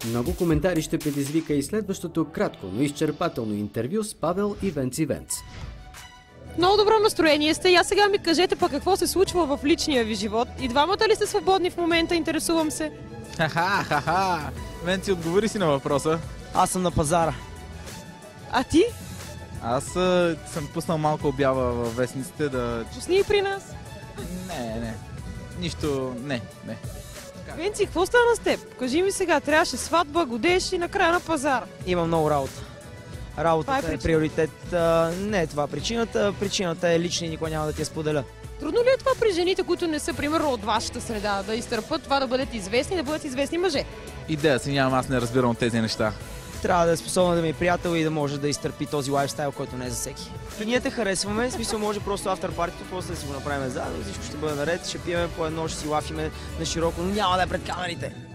Много коментари ще предизвика и следващото кратко, но изчерпателно интервю с Павел и Венци Венц. Много добро настроение сте. Я сега ми кажете па какво се случва в личния ви живот. И двамата ли сте свободни в момента, интересувам се? Ха-ха-ха-ха! Венци, отговори си на въпроса. Аз съм на пазара. А ти? Аз съм пуснал малко обява във вестниците да... Пусни и при нас. Не. Нищо... Не. Венци, какво стана с теб? Кажи ми сега, трябваше сватба, годеш и накрая на пазара. Имам много работа. Работата Това е е приоритет. Не е това причината. Причината е лична и никой няма да ти я споделя. Трудно ли е това при жените, които не са, примерно, от вашата среда, да изтърпат това да бъдат известни мъже? Идея си нямам, аз не разбирам от тези неща. Трябва да е способна да ми е приятел и да може да изтърпи този лайфстайл, който не е за всеки. Ние те харесваме, в смисъл може просто автор партито, после да си го направим заедно, всичко ще бъде наред, ще пиеме по едно, ще си лафиме на широко, но няма да е пред камерите.